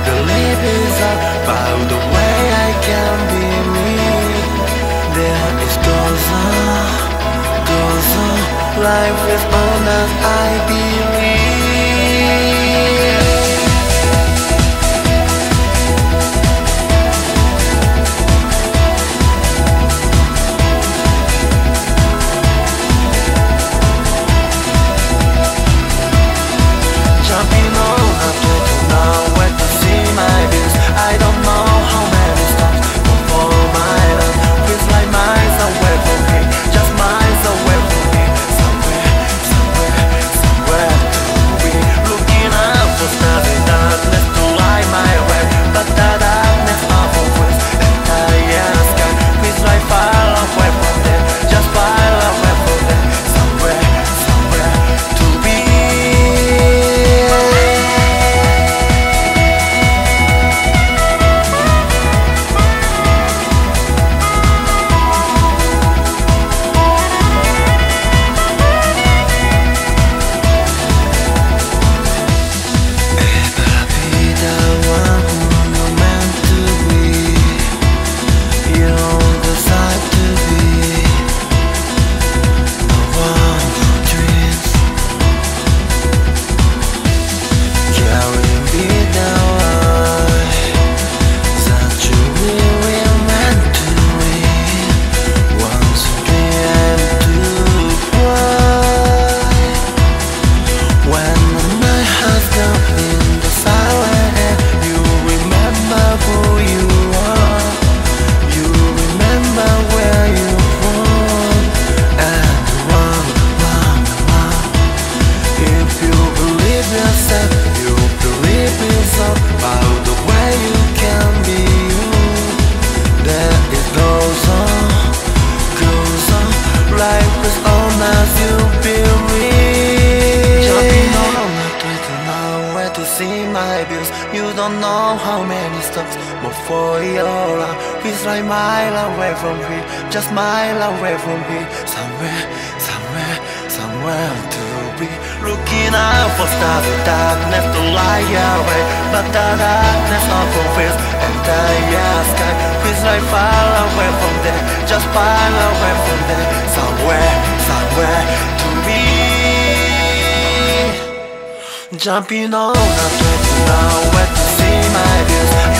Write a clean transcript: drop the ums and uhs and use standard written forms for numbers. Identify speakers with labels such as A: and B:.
A: believe it's all about the way I can be me. There is goes on, life is on as I believe. Jumping on a plate now, where to see my views. I don't know how many stops before my life feels like miles away from me, just miles away from me. Somewhere to be looking up for stars in darkness to light my way, but the darkness overwhelms the entire sky. Feels like far away from there, just far away from there. Somewhere to be. You don't know how many stops before you're out. Feels like mile away from here, just mile away from here. Somewhere to be. Looking out for stars in darkness to light your way, but the darkness overwhelms the entire sky. Feels like far away from there, just far away from there. Somewhere to be. Jumping on a train now, where to see my views.